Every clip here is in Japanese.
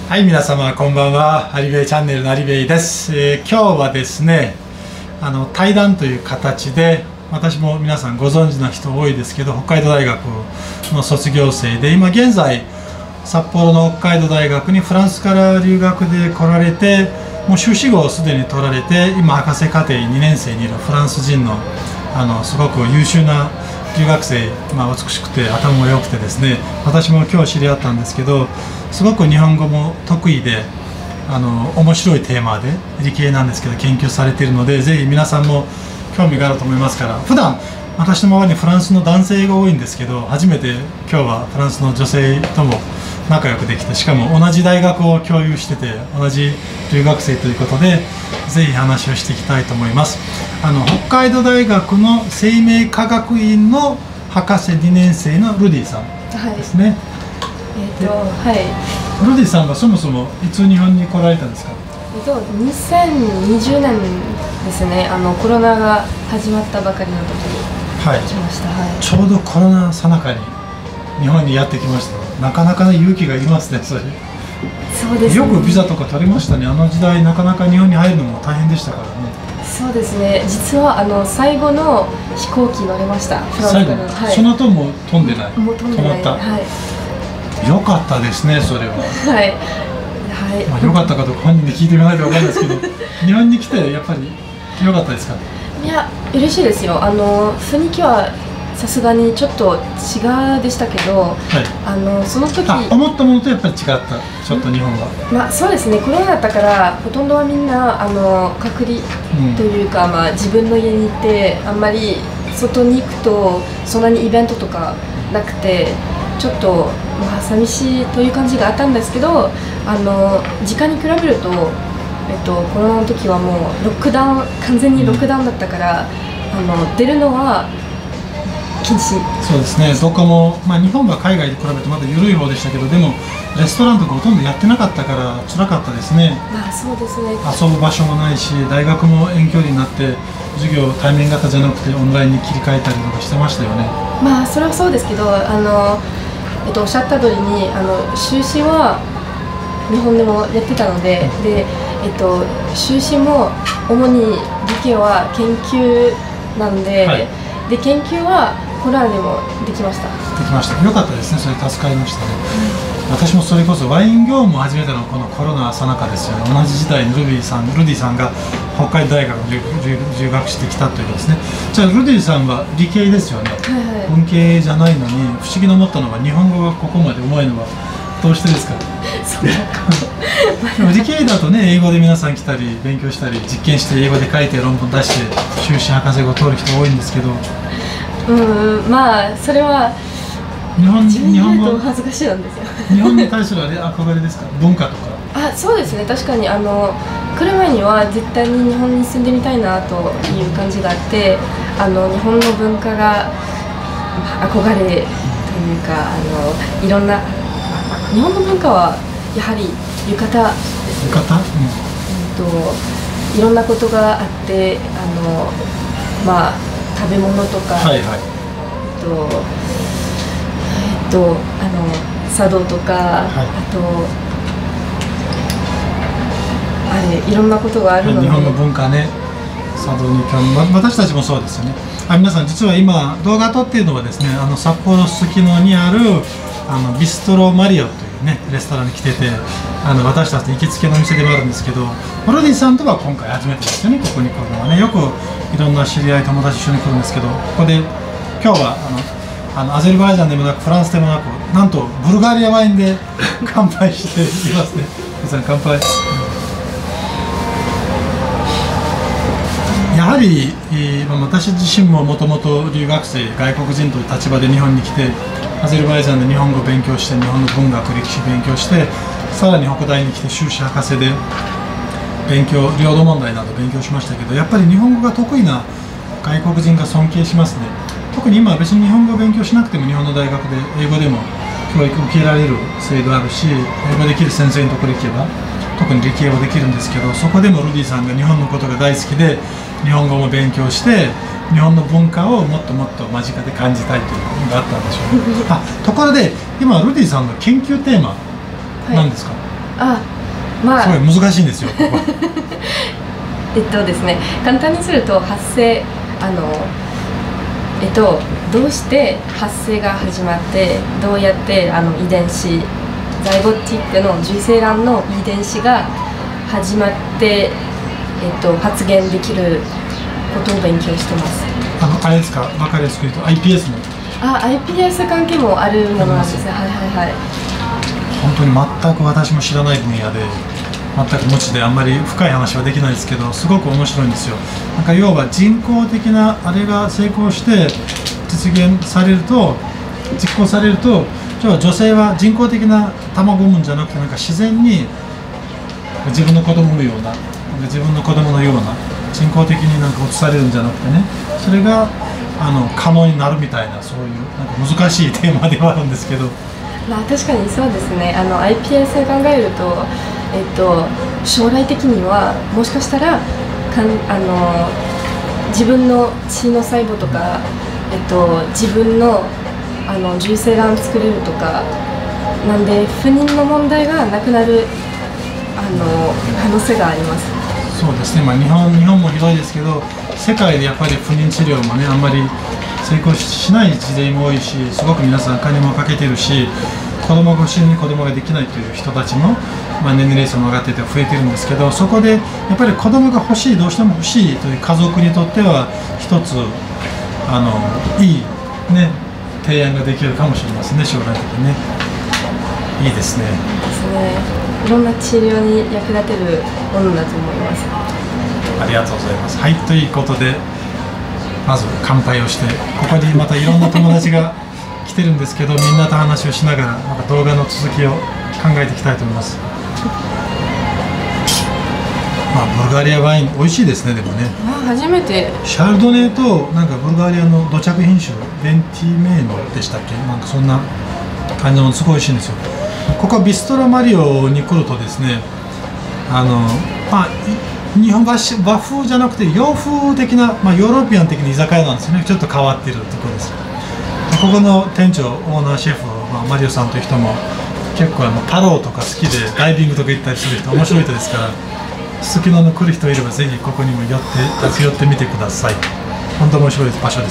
はい、皆様こんばんは。アリベイチャンネルのアリベイです。今日はですね、対談という形で、私も皆さんご存知の人多いですけど、北海道大学の卒業生で、今現在札幌の北海道大学にフランスから留学で来られて、もう修士号をすでに取られて、今博士課程2年生にいるフランス人のすごく優秀な留学生、美しくて頭も良くてですね、私も今日知り合ったんですけど、すごく日本語も得意で面白いテーマで理系なんですけど研究されているので、ぜひ皆さんも興味があると思いますから。普段私の周りにフランスの男性が多いんですけど、初めて今日はフランスの女性とも仲良くできて、しかも同じ大学を共有してて同じ留学生ということで、ぜひ話をしていきたいと思います。北海道大学の生命科学院の博士2年生のルディさんですね。 はい。 ルディさんはそもそもいつ日本に来られたんですか ？2020年ですね。コロナが始まったばかりの時に来ました。はい。 ちょうどコロナさなかに日本にやってきました。なかなかの勇気がいりますね、それ。 そうですね。 よくビザとか取れましたね。あの時代なかなか日本に入るのも大変でしたからね。 そうですね。実は最後の飛行機乗れました。フランスから。 はい。その後も飛んでない。 もう飛んでない。 止まった。 はい。 よかったですね、それは。 はい。はい。 よかったかどうか本人に聞いてみないと分かんないですけど、日本に来てやっぱり良かったですか？ いや、嬉しいですよ。雰囲気はさすがにちょっと違うでしたけど、はい、その時思ったものとやっぱり違った、ちょっと日本は。 そうですね、コロナだったからほとんどはみんな隔離というか、自分の家にいて、あんまり外に行くとそんなにイベントとかなくて、ちょっと寂しいという感じがあったんですけど、時間に比べると、コロナの時はもうロックダウン、完全にロックダウンだったから、出るのは禁止。 そうですね、どこも、日本は海外に比べてまだ緩い方でしたけど、でもレストランとかほとんどやってなかったから辛かったですね。 そうですね。 遊ぶ場所もないし、大学も遠距離になって授業対面型じゃなくてオンラインに切り替えたりとかしてましたよね。 それはそうですけど、おっしゃった通りに修士は日本でもやってたので、修士も主に理系は研究なんで、はい、で研究はコロナでもできました。 できました。よかったですね。それ助かりましたね。私もそれこそワイン業務を始めたのはこのコロナさなかですよね。同じ時代にルディさんが北海道大学に留学してきたということですね。じゃあルディさんは理系ですよね。はいはい、文系じゃないのに不思議に思ったのは、日本語がここまでうまいのはどうしてですか？でも理系だとね、英語で皆さん来たり勉強したり実験して英語で書いて論文出して修士博士号取る人多いんですけど、 それは日本語恥ずかしいなんですよ。 日本に対する憧れですか？文化とか。 そうですね、確かに来る前には絶対に日本に住んでみたいなという感じがあって、日本の文化が憧れというか、いろんな日本の文化はやはり浴衣ですね。 浴衣？ いろんなことがあって、食べ物とか、茶道とか、いろんなことがあるので、 日本の文化ね、茶道に興味、私たちもそうですよね。皆さん実は今動画撮っているのはですね、札幌すすきのにあるビストロマリオというねレストランに来てて、私たち行きつけの店でもあるんですけど、ルディさんとは今回初めてですよね、ここに来るのはね。よくいろんな知り合い友達一緒に来るんですけど、ここで今日はアゼルバイジャンでもなくフランスでもなく、なんとブルガリアワインで乾杯していますね。皆さん乾杯。やはり、私自身ももともと留学生、外国人という立場で日本に来て、アゼルバイジャンで日本語を勉強して、日本の文学歴史勉強して、さらに北大に来て修士博士で領土問題など勉強しましたけど、やっぱり日本語が得意な外国人が尊敬しますね。特に今は別に日本語を勉強しなくても日本の大学で英語でも教育を受けられる制度あるし、英語できる先生のところに行けば特に理系はできるんですけど、そこでもルディさんが日本のことが大好きで日本語も勉強して日本の文化をもっともっと間近で感じたいというのがあったんでしょうね。ところで今ルディさんの研究テーマ何ですか？ あ、まあすごい難しいんですよここは。 ですね、簡単にすると発生どうして発生が始まって、どうやって遺伝子ザイゴティックの受精卵の遺伝子が始まって、発現できることを勉強してます。 あれですか、分かりやすく言うと iPS の。 iPS 関係もあるものなんですね。はいはいはい。 本当に全く私も知らない分野で、全く無知であんまり深い話はできないですけど、すごく面白いんですよ。なんか要は人工的なあれが成功して実行されると、女性は人工的な卵を産むんじゃなくて、なんか自然に自分の子供のような、自分の子供のような人工的になんか移されるんじゃなくてね、それが可能になるみたいな、そういうなんか難しいテーマではあるんですけど。 まあ確かにそうですね。iPS 考えると、将来的にはもしかしたら自分の血の細胞とか、自分の受精卵作れるとかなんで、不妊の問題がなくなる可能性があります。 そうですね、まあ、日本もひどいですけど、世界でやっぱり不妊治療もね、あんまり成功しない事例も多いし、すごく皆さん金もかけてるし、子供が欲しいのに子供ができないという人たちも、まあ、年齢層も上がってて増えてるんですけど、そこでやっぱり子供が欲しい、どうしても欲しいという家族にとっては一ついいね提案ができるかもしれませんね、将来的にね。いいですね。 ですね。いろんな治療に役立てるものだと思います。 ありがとうございます。はい、ということでまず乾杯をして、ここにまたいろんな友達が来てるんですけど、みんなと話をしながらまた動画の続きを考えていきたいと思います。まあ、ブルガリアワイン美味しいですね。でもね、 初めてシャルドネとなんかブルガリアの土着品種ベンティメーノでしたっけ、なんかそんな感じのすごい美味しいんですよ。ここビストロマリオに来るとですね、まあ、日本和風じゃなくて洋風的な、まあ、ヨーロピアン的な居酒屋なんですよね。ちょっと変わっているところです。ここの店長、オーナーシェフ、まあ、マリオさんという人も結構パローとか好きでダイビングとか行ったりする人、面白い人ですから、すすきのの来る人いればぜひここにも立ち寄ってみてください。本当面白い場所です。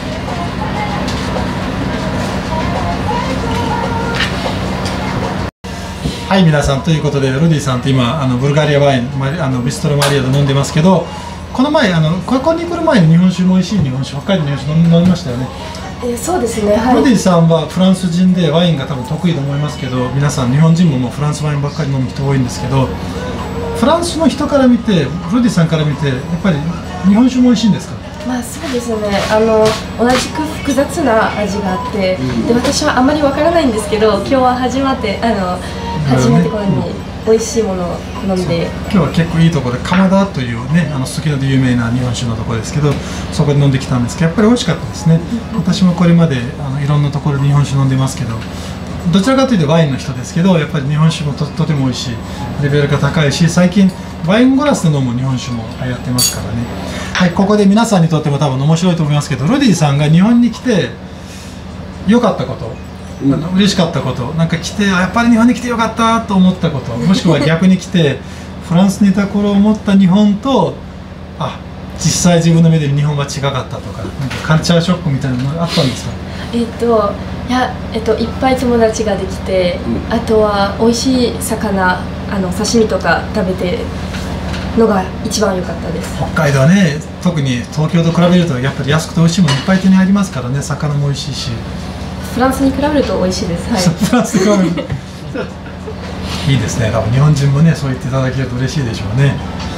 はい、皆さん、ということでルディさんと今ブルガリアワインビストロマリアで飲んでますけど、この前ここに来る前に日本酒も美味しい日本酒、北海道の日本酒飲みましたよね。 そうですね、はい。 ルディさんはフランス人でワインが多分得意と思いますけど、皆さん日本人ももうフランスワインばっかり飲む人多いんですけど、フランスの人から見て、ルディさんから見てやっぱり日本酒も美味しいんですか？ まあそうですね、同じく複雑な味があって、で私はあまりわからないんですけど、今日は初めてこれに美味しいものを飲んで、 今日は結構いいところで鎌田というね、すきので有名な日本酒のところですけど、そこで飲んできたんですけど、やっぱり美味しかったですね。私もこれまでいろんなところで日本酒飲んでますけど、どちらかというとワインの人ですけど、やっぱり日本酒もとても美味しい、レベルが高いし、最近ワイングラスで飲む日本酒も流行ってますからね。はい、ここで皆さんにとっても多分面白いと思いますけど、ルディさんが日本に来て良かったこと、嬉しかったこと、なんか来てやっぱり日本に来てよかったと思ったこと、もしくは逆に来てフランスにいた頃思った日本と実際自分の目で日本は違かったとか、なんかカルチャーショックみたいなのがあったんですか？ いっぱい友達ができて、あとは美味しい魚、刺身とか食べてのが一番良かったです。 北海道はね、特に東京と比べるとやっぱり安くて美味しいものいっぱい手に入りますからね。魚も美味しいし、 フランスに比べると美味しいです。はい、 フランスに比べるいいですね。多分日本人もね、そう言っていただけると嬉しいでしょうね。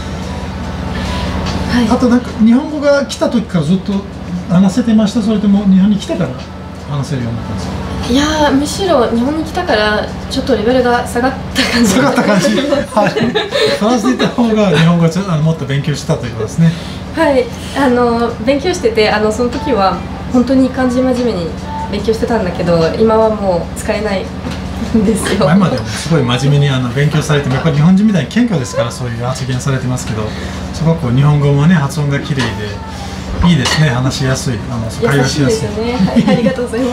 はい、あとなんか日本語が来た時からずっと話せてました？それとも日本に来てから話せるようになったんですか？ いやむしろ日本に来たからちょっとレベルが下がった感じ。 下がった感じ。はい。フランスにいた方が日本語もっと勉強したということですね。 はい、勉強してて、その時は本当に漢字真面目に勉強してたんだけど、今はもう使えないんですよ。 前までもすごい真面目に勉強されても、やっぱり日本人みたいに謙虚ですから、そういう発言されてますけど、すごく日本語もね、発音が綺麗でいいですね。話しやすい、会話しやすい。 優しいですね。はい、ありがとうございます。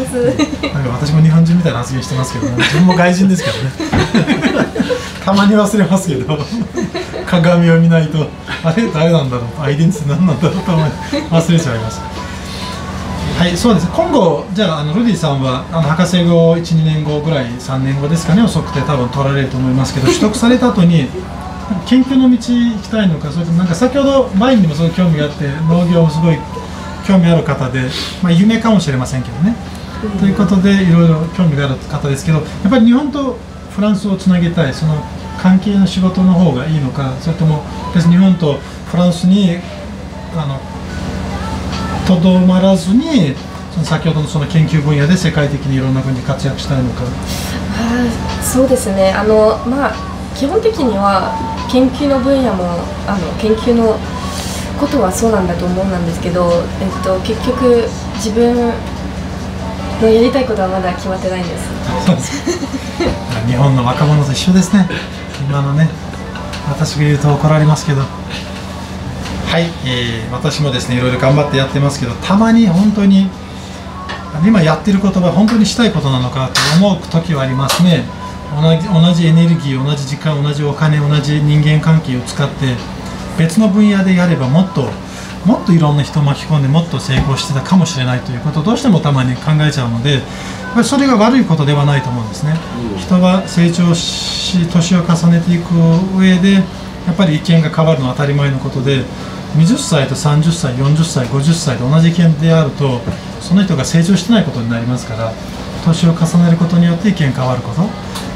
なんか私も日本人みたいな発言してますけど、ね、自分も外人ですけどね。 たまに忘れますけど鏡を見ないとあれ誰なんだろう、アイデンティティ何なんだろうと思い忘れちゃいます。はい、そうです。今後じゃあルディさんは博士号 1,2 年後ぐらい、3年後ですかね、お測定多分取られると思いますけど、取得された後に研究の道行きたいのか、それともなんか先ほどワインにもすごい興味があって農業もすごい興味ある方で、夢かもしれませんけどね、ということでいろいろ興味がある方ですけど、やっぱり日本とフランスをつなげたい、その関係の仕事の方がいいのか、それとも別に日本とフランスにとどまらずにその先ほどのその研究分野で世界的にいろんな国で活躍したいのか。 そうですね、基本的には研究の分野も研究のことはそうなんだと思うんですけど、結局自分のやりたいことはまだ決まってないんです。 日本の若者と一緒ですね。今のね、私が言うと怒られますけど、はい、私もですねいろいろ頑張ってやってますけど、たまに本当に今やってることは本当にしたいことなのかと思う時はありますね。同じエネルギー、同じ時間、同じお金、同じ人間関係を使って別の分野でやればもっといろんな人を巻き込んでもっと成功してたかもしれないということをどうしてもたまに考えちゃうので、それが悪いことではないと思うんですね。人が成長し年を重ねていく上でやっぱり意見が変わるのは当たり前のことで、20歳と30歳40歳50歳で同じ意見であるとその人が成長してないことになりますから、年を重ねることによって意見変わること、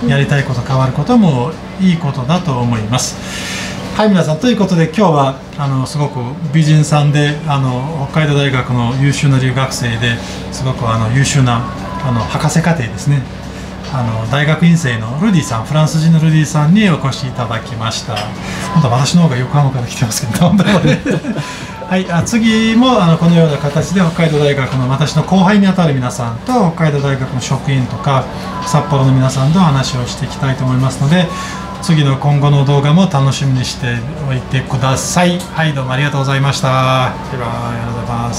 やりたいこと変わることもいいことだと思います。はい、皆さん、ということで今日はすごく美人さんで北海道大学の優秀な留学生ですごく優秀な博士課程ですね、大学院生のルディさん、フランス人のルディさんにお越しいただきました。本当は私の方が横浜から来てますけど本当はねはい、次もこのような形で北海道大学の私の後輩にあたる皆さんと北海道大学の職員とか札幌の皆さんと話をしていきたいと思いますので、次の今後の動画も楽しみにしておいてください。はい、どうもありがとうございました。バイバイ、ありがとうございます。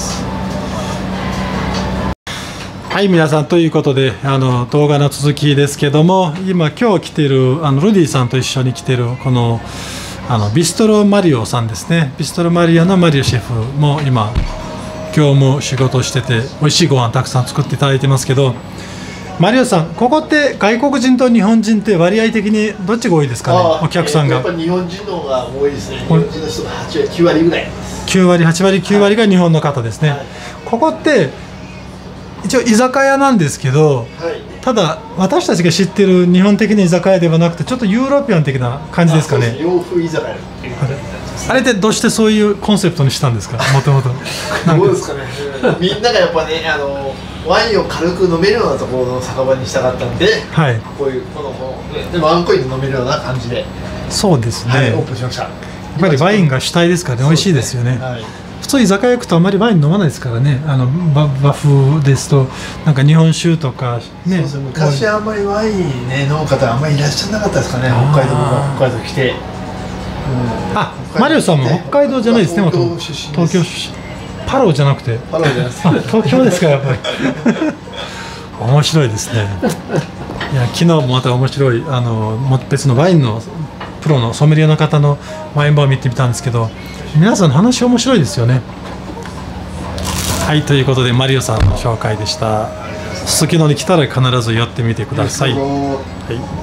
はい、皆さん、ということで動画の続きですけども、今日来ているルディさんと一緒に来ているこのビストロマリオさんですね。ビストロマリアのマリオシェフも今日仕事してて美味しいご飯たくさん作っていただいてますけど、マリオさん、ここって外国人と日本人って割合的にどっちが多いですかね、お客さんが。 やっぱり日本人の方が多いですね。日本人の人が9割ぐらいです。 9割、8割、9割が日本の方ですね。はい、ここって一応居酒屋なんですけど、はい、ただ私たちが知ってる日本的な居酒屋ではなくてちょっとヨーロピアン的な感じですかね。 洋風居酒屋っていう感じです。 あれってどうしてそういうコンセプトにしたんですか、もともと。 どうですかね、みんながやっぱねワインを軽く飲めるようなところの酒場にしたかったんで、はい、こういうでもワンコインで飲めるような感じで、 そうですね、 はい、オープンしました。やっぱりワインが主体ですからね、美味しいですよね。はい、普通居酒屋行くとあまりワイン飲まないですからね。和風ですとなんか日本酒とかね。 そうそう、昔あんまりワインね飲む方あんまりいらっしゃらなかったですかね。北海道来て。 マリオさんも北海道じゃないですね。東京出身。パロじゃなくて。 パロじゃなくて。 東京ですか、やっぱり。面白いですね。いや、昨日もまた面白い別のワインのプロのソムリエの方のワインバーを見てみたんですけど、皆さんの話面白いですよね。はい、ということでマリオさんの紹介でした。すすきのに来たら必ず寄ってみてください。はい。